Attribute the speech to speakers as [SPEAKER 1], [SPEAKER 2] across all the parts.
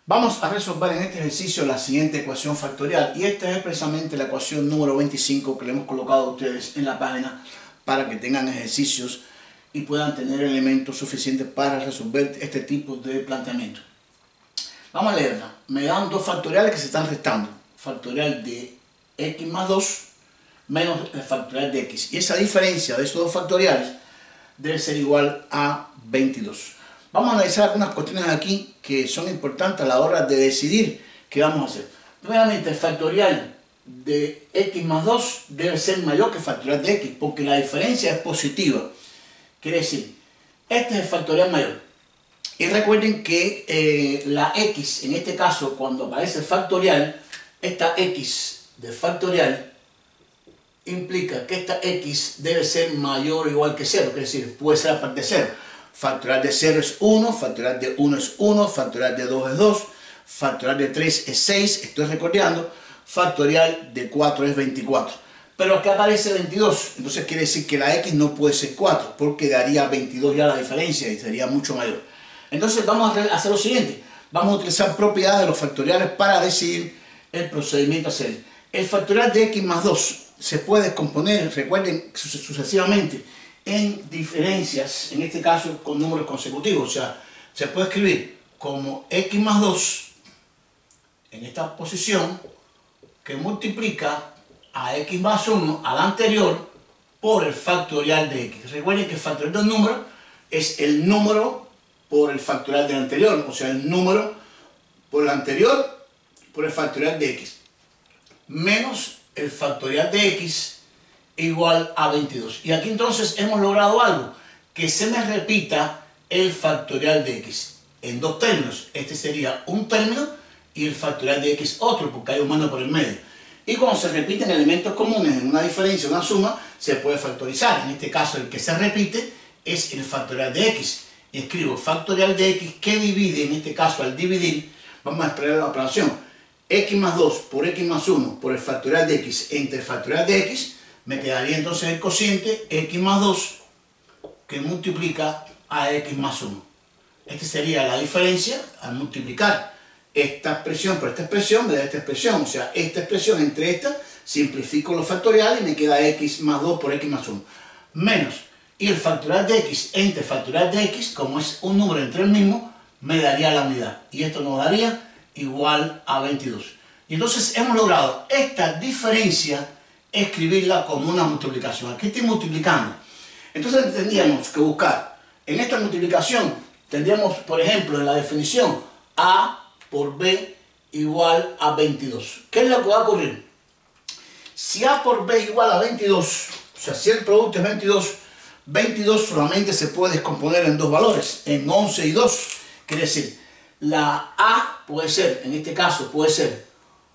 [SPEAKER 1] Vamos a resolver en este ejercicio la siguiente ecuación factorial y esta es precisamente la ecuación número 25 que le hemos colocado a ustedes en la página para que tengan ejercicios y puedan tener elementos suficientes para resolver este tipo de planteamiento. Vamos a leerla. Me dan dos factoriales que se están restando. Factorial de x más 2 menos el factorial de x. Y esa diferencia de esos dos factoriales debe ser igual a 22. Vamos a analizar algunas cuestiones aquí que son importantes a la hora de decidir qué vamos a hacer. Primeramente, el factorial de x más 2 debe ser mayor que el factorial de x, porque la diferencia es positiva. Quiere decir, este es el factorial mayor. Y recuerden que la x, en este caso, cuando aparece el factorial, esta x de factorial implica que esta x debe ser mayor o igual que 0, es decir, puede ser aparte de 0. Factorial de 0 es 1, factorial de 1 es 1, factorial de 2 es 2, factorial de 3 es 6, estoy recordando, factorial de 4 es 24. Pero aquí aparece 22, entonces quiere decir que la x no puede ser 4, porque daría 22 ya la diferencia y sería mucho mayor. Entonces vamos a hacer lo siguiente, vamos a utilizar propiedades de los factoriales para decidir el procedimiento a hacer. El factorial de x más 2 se puede descomponer, recuerden, sucesivamente en diferencias, en este caso con números consecutivos, o sea, se puede escribir como x más 2 en esta posición que multiplica a x más 1 a la anterior por el factorial de x. Recuerden que el factorial de un número es el número por el factorial del anterior, o sea, el número por el anterior por el factorial de x, menos el factorial de x igual a 22. Y aquí entonces hemos logrado algo, que se me repita el factorial de x en dos términos. Este sería un término y el factorial de x otro, porque hay un menos por el medio. Y cuando se repiten elementos comunes en una diferencia, una suma, se puede factorizar. En este caso el que se repite es el factorial de x. Y escribo factorial de x que divide, en este caso al dividir, vamos a esperar la operación x más 2 por x más 1 por el factorial de x entre el factorial de x, me quedaría entonces el cociente x más 2 que multiplica a x más 1. Esta sería la diferencia al multiplicar esta expresión por esta expresión, me da esta expresión, o sea, esta expresión entre esta, simplifico los factoriales y me queda x más 2 por x más 1. Menos, y el factorial de x entre el factorial de x, como es un número entre el mismo, me daría la unidad. Y esto nos daría igual a 22. Y entonces hemos logrado esta diferencia escribirla como una multiplicación. Aquí estoy multiplicando. Entonces tendríamos que buscar, en esta multiplicación, tendríamos, por ejemplo, en la definición, a por b igual a 22. ¿Qué es lo que va a ocurrir? Si a por b igual a 22, o sea, si el producto es 22, 22 solamente se puede descomponer en dos valores, en 11 y 2. Quiere decir, la a puede ser, en este caso, puede ser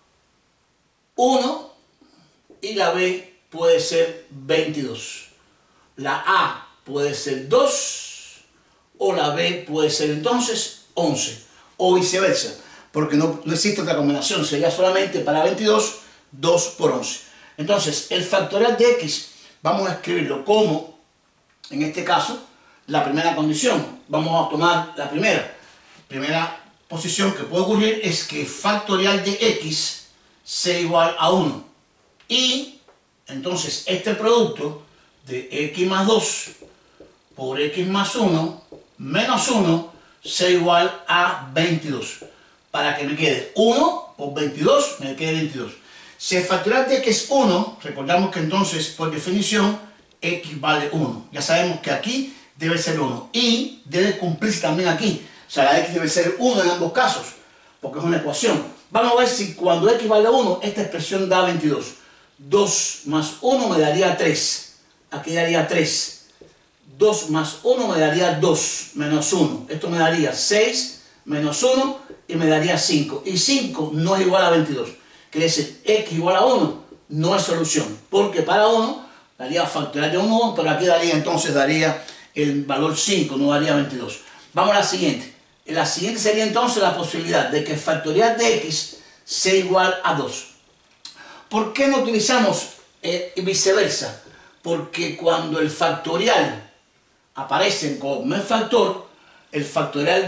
[SPEAKER 1] 1 y la b puede ser 22. La a puede ser 2 o la b puede ser entonces 11 o viceversa, porque no existe otra combinación, sería solamente para 22, 2 por 11. Entonces, el factorial de x vamos a escribirlo como, en este caso, la primera condición. Vamos a tomar la primera posición que puede ocurrir es que factorial de x sea igual a 1. Y entonces este producto de x más 2 por x más 1 menos 1 sea igual a 22. Para que me quede 1 por 22, me quede 22. Si el factorial de x es 1, recordamos que entonces por definición x vale 1. Ya sabemos que aquí debe ser 1 y debe cumplirse también aquí. O sea, la x debe ser 1 en ambos casos, porque es una ecuación. Vamos a ver si cuando x vale 1, esta expresión da 22. 2 más 1 me daría 3. Aquí daría 3. 2 más 1 me daría 2 menos 1. Esto me daría 6 menos 1 y me daría 5. Y 5 no es igual a 22. Quiere decir, x igual a 1 no es solución. Porque para 1 daría factorial de 1, pero aquí entonces daría el valor 5, no daría 22. Vamos a la siguiente. La siguiente sería entonces la posibilidad de que el factorial de x sea igual a 2. ¿Por qué no utilizamos viceversa? Porque cuando el factorial aparece como el factorial de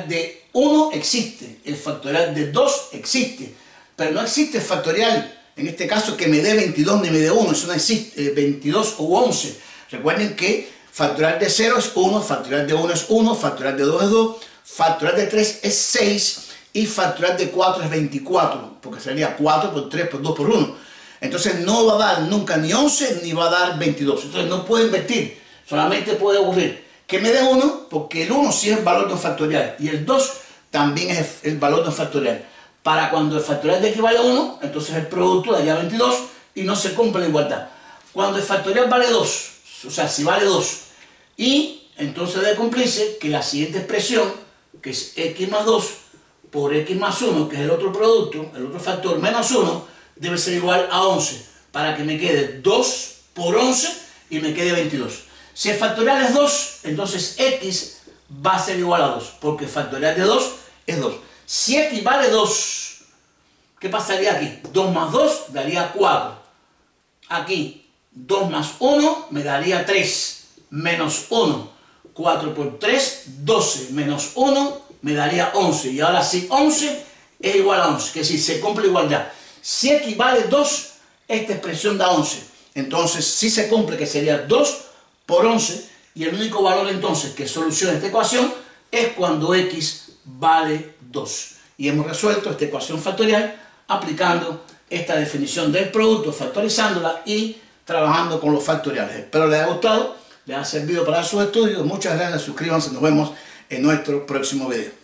[SPEAKER 1] 1 existe, el factorial de 2 existe, pero no existe el factorial, en este caso, que me dé 22 ni me dé 1, eso no existe, 22 o 11. Recuerden que factorial de 0 es 1, factorial de 1 es 1, factorial de 2 es 2, factorial de 3 es 6 y factorial de 4 es 24, porque sería 4 por 3 por 2 por 1. Entonces no va a dar nunca ni 11 ni va a dar 22. Entonces no puedo invertir, solamente puede ocurrir que me dé 1, porque el 1 sí es el valor de un factorial y el 2 también es el valor de un factorial. Para cuando el factorial de x vale 1, entonces el producto daría 22 y no se cumple la igualdad. Cuando el factorial vale 2, o sea, si vale 2, y entonces debe cumplirse que la siguiente expresión, que es x más 2 por x más 1, que es el otro producto, el otro factor, menos 1, debe ser igual a 11, para que me quede 2 por 11 y me quede 22. Si el factorial es 2, entonces x va a ser igual a 2, porque el factorial de 2 es 2. Si x vale 2, ¿qué pasaría aquí? 2 más 2 daría 4. Aquí, 2 más 1 me daría 3, menos 1. 4 por 3, 12, menos 1 me daría 11. Y ahora sí, 11 es igual a 11, que es decir, se cumple igualdad. Si x vale 2, esta expresión da 11. Entonces, si se cumple, que sería 2 por 11, y el único valor entonces que soluciona esta ecuación es cuando x vale 2. Y hemos resuelto esta ecuación factorial aplicando esta definición del producto, factorizándola y trabajando con los factoriales. Espero les haya gustado, les haya servido para sus estudios. Muchas gracias, suscríbanse, nos vemos en nuestro próximo video.